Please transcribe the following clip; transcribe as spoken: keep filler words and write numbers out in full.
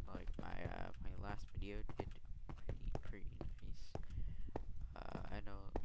like my uh, my last video did pretty pretty nice. Uh, I know